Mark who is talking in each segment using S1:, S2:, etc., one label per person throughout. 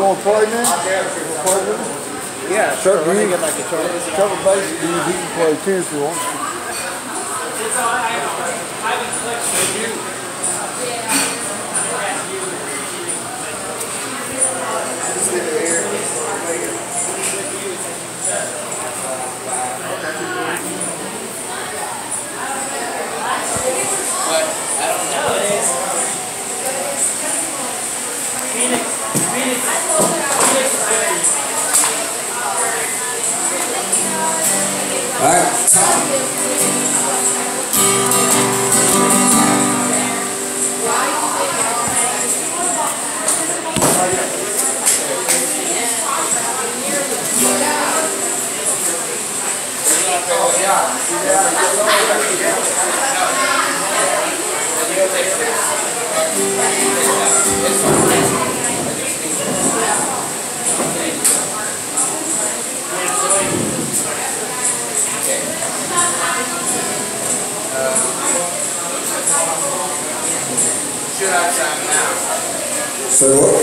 S1: want to play now? Play with him?
S2: Yeah, sure. Let me get my guitar.
S1: Trevor basically he can play tennis if he wants to.
S3: All right, Tom.
S4: Should I time now?
S3: Say what?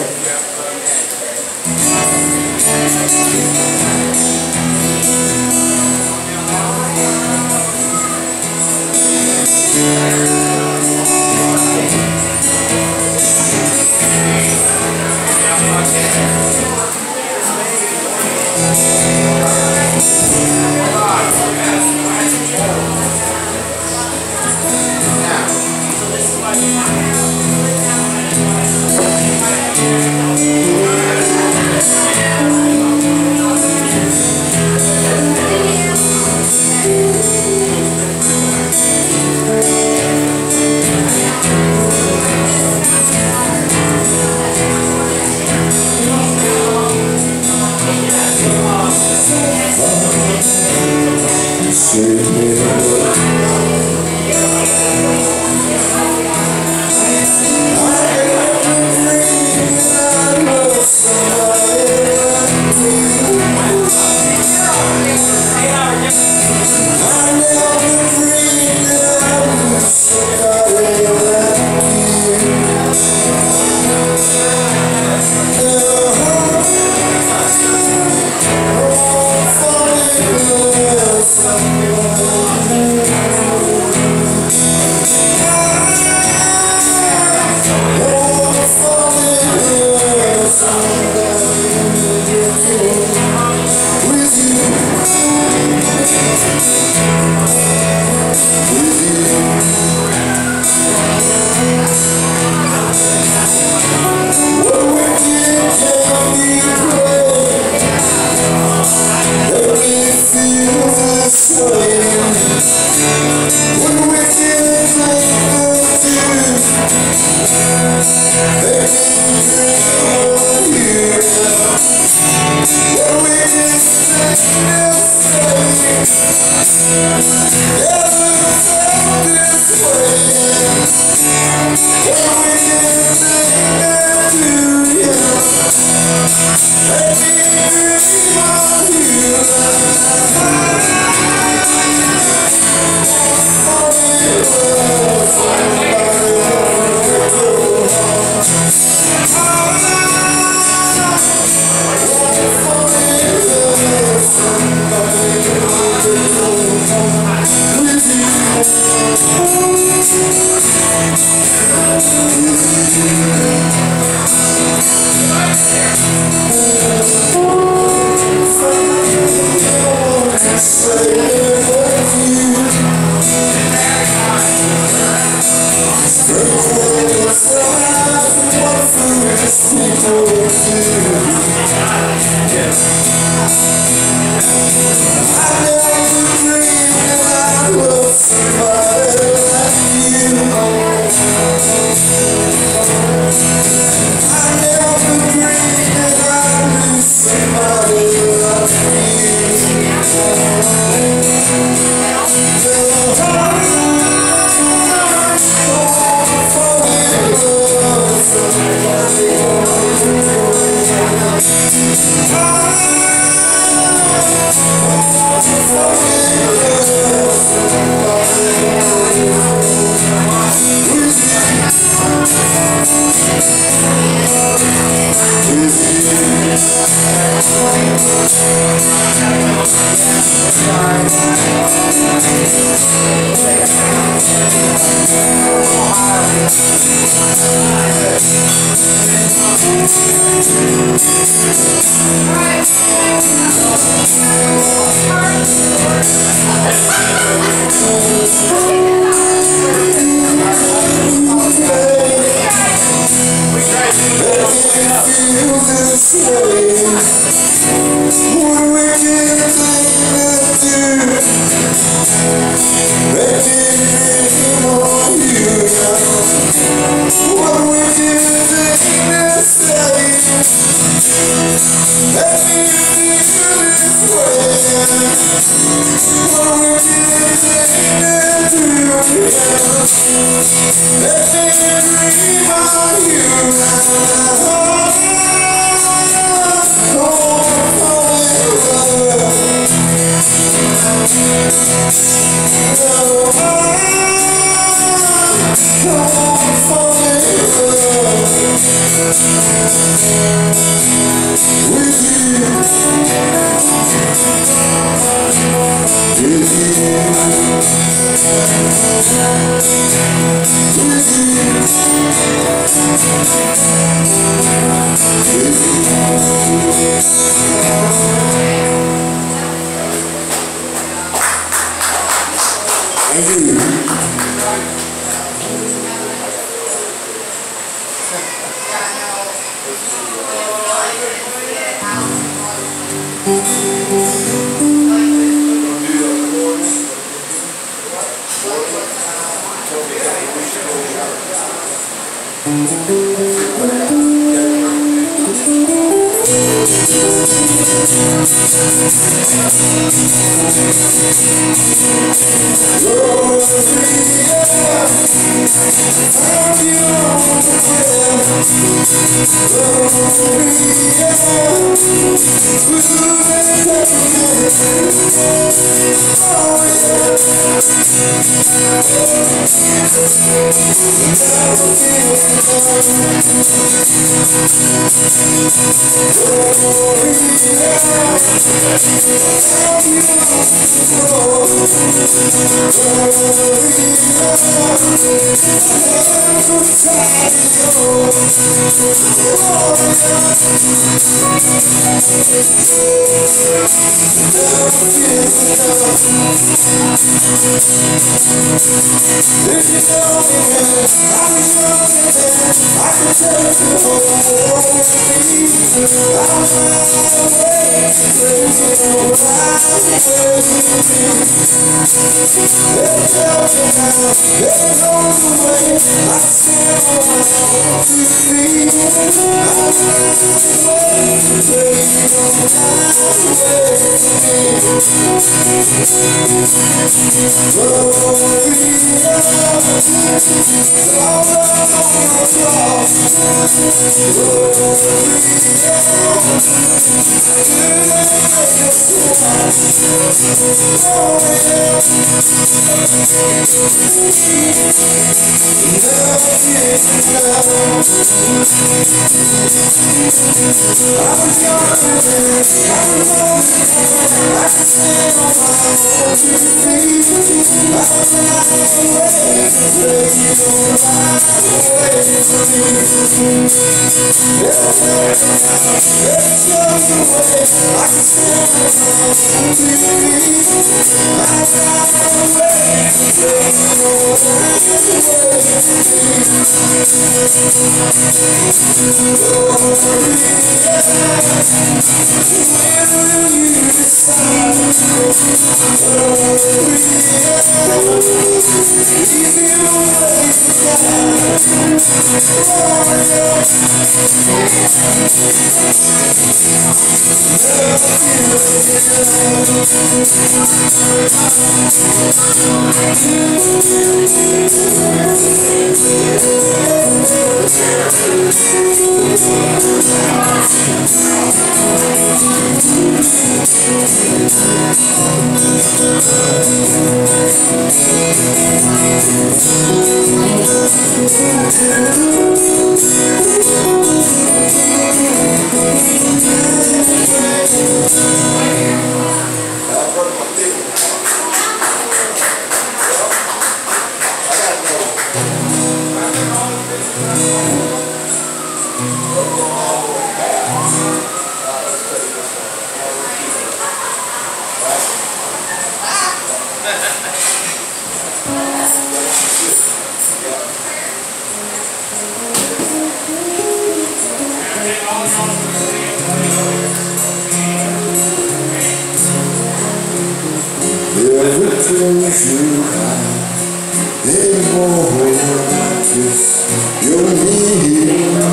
S3: Every place you hide, anymore, just you're here.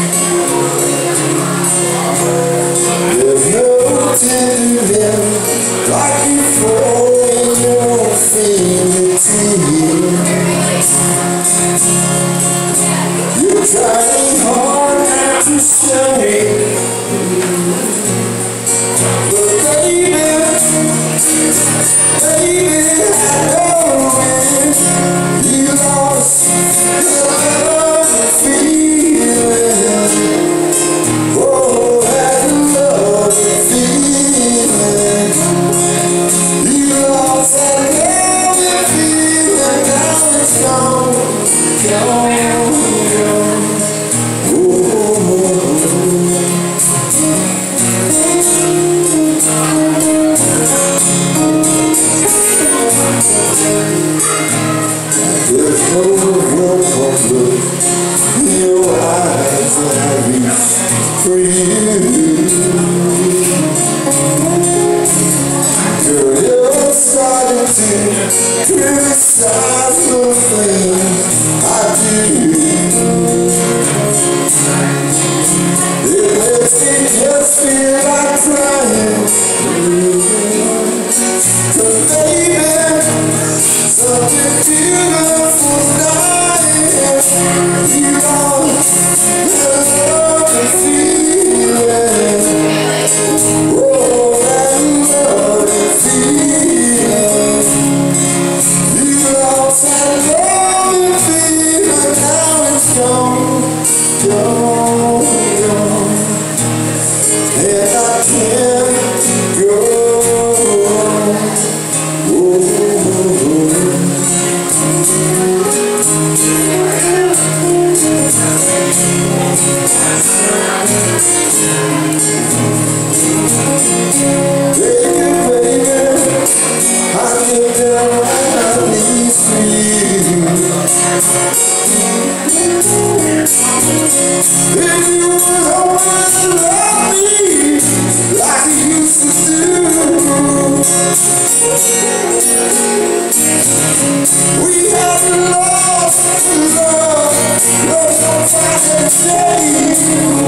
S3: There's no tender like before in your fingertips. You're trying hard not to show it, but baby, I know it. You lost your love and feeling. Oh, that love and feeling. You lost that love and feeling. Now it's gone, gone, gone. Oh, there's no real comfort in your eyes when I reach for you. Girl, you're starting to criticize the things I do. It makes me just feel like crying. 'Cause baby, something beautiful's dying. You lost the love and feeling. Oh, that love and feeling. You lost that love and feeling. Now it's gone, gone, gone. And I can't go. If you would always love me like you used to do, we have lost love, lost our fashion shade.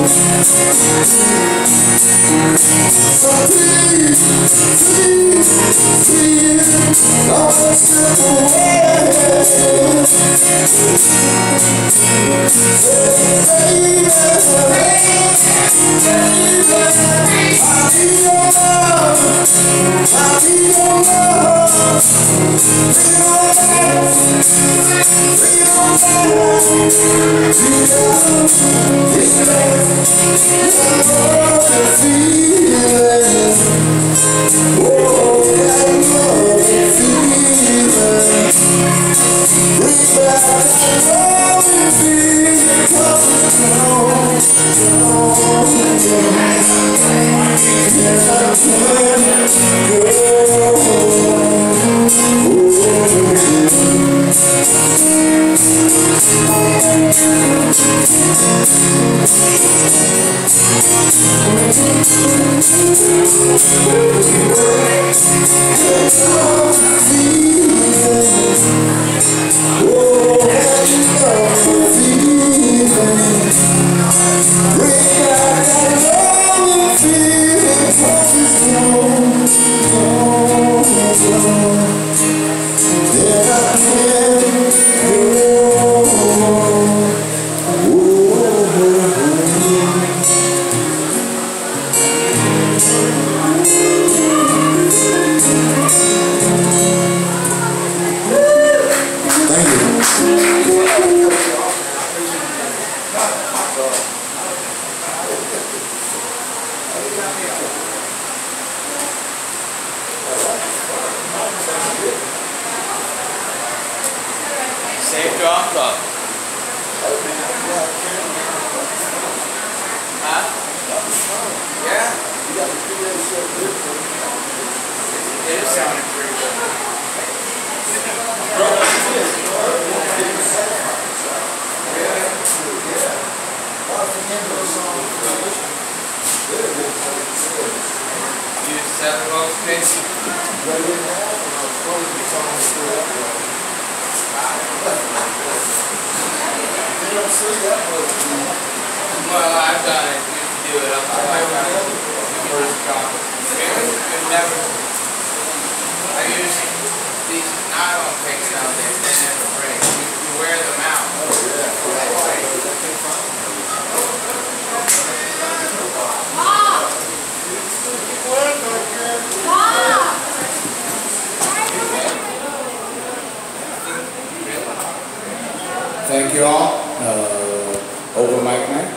S3: So please, please, please, don't slip away.
S4: Safe drop up. Huh? Yeah? It is sounding pretty good. 7 volts pitch. Well, I've done it. You can do it up to 500. You can just drop it. You never. I use these nylon picks nowadays. They never break. You wear them out.
S3: Thank you all. Over mic night.